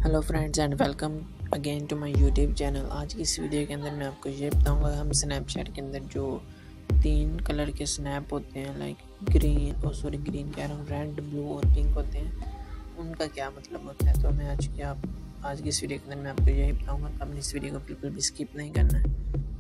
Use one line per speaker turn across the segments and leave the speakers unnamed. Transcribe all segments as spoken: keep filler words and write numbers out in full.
Hello friends and welcome again to my YouTube channel. आज की इस वीडियो के अंदर मैं आपको ये बताऊंगा हम स्नैपचैट के अंदर जो तीन कलर के स्नैप होते हैं, लाइक ग्रीन और सॉरी ग्रीन कह रहा हूँ रेड, ब्लू और पिंक होते हैं, उनका क्या मतलब होता है। तो मैं आज की आप आज की इस वीडियो के अंदर मैं आपको यही बताऊँगा। तो आपने इस वीडियो को बिल्कुल भी स्किप नहीं करना है।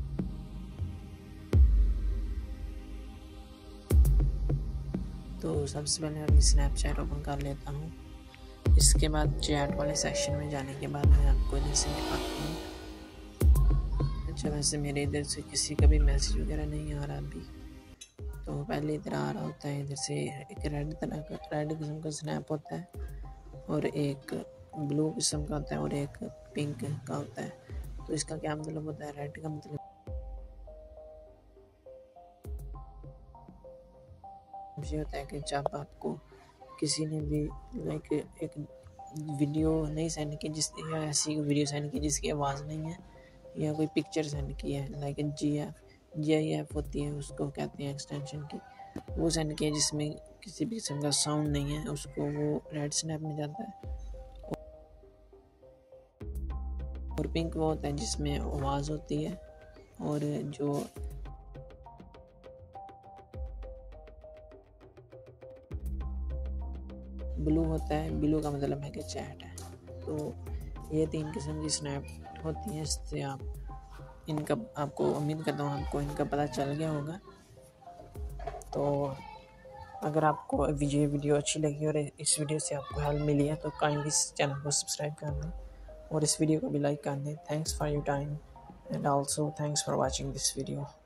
तो सबसे पहले अभी स्नैपचैट ओपन कर लेता हूँ। इसके बाद चैट वाले सेक्शन में जाने के बाद मैं आपको इधर से दिखाता हूँ। अच्छा, वैसे मेरे इधर से किसी का भी मैसेज वगैरह नहीं आ रहा अभी। तो पहले इधर आ रहा होता है, इधर से एक रेड तरह का रेड किस्म का स्नैप होता है और एक ब्लू किस्म का होता है और एक पिंक का होता है। तो इसका क्या मतलब होता है? रेड का मतलब ये होता है कि जब आपको किसी ने भी लाइक एक वीडियो नहीं सेंड की जिस या ऐसी वीडियो सेंड की जिसकी आवाज़ नहीं है, या कोई पिक्चर सेंड की है, like G F G I F होती है, उसको कहते हैं एक्सटेंशन की, वो सेंड की है जिसमें किसी भी किस्म का साउंड नहीं है, उसको वो रेड स्नैप में जाता है। और पिंक वो होता है जिसमें आवाज़ होती है। और जो ब्लू होता है, ब्लू का मतलब है कि चैट है। तो ये तीन किस्म की स्नैप होती हैं। इससे आप इनका आपको उम्मीद करता हूँ आपको इनका पता चल गया होगा। तो अगर आपको ये वीडियो अच्छी लगी और इस वीडियो से आपको हेल्प मिली है तो काइंडली इस चैनल को सब्सक्राइब कर दें और इस वीडियो को भी लाइक कर दें। Thanks for your time and also thanks for watching this video.